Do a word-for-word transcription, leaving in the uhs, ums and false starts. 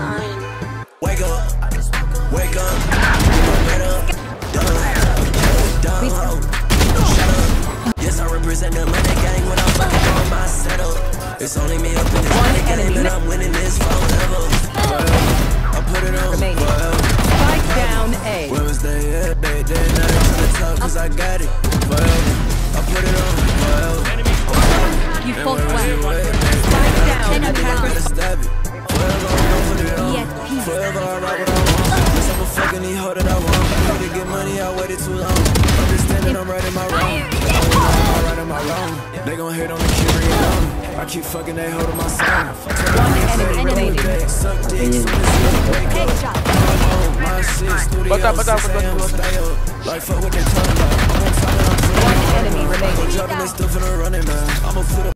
Wake up, wake up, get up, dumb, dumb, shut up. Yes, I represent the money gang when I'm fucking on my setup. It's only me up in this money game and I'm winning this forever. I put it on forever. Spike down A. Where was they at? They did nothing to the top cause I got it forever. I put it on forever. You fall flat. Spike down. Attacker. Stab it. Forever I'm gonna put it on. Forever I rock what I want. Cause I'm a fucking need hoe that I want. I need to get money, I waited too long. Understand that I'm right in my wrong. I'm right in my wrong. They gon' hate on the curie on. I keep fucking they hold of my song. One enemy remaining. Suck dick, soon as you wake up. My shit, studio, six a m stay up. Like fuck what they talking about. I'm on time and I'm One enemy remaining. dropping they still finna running, man. I'ma put up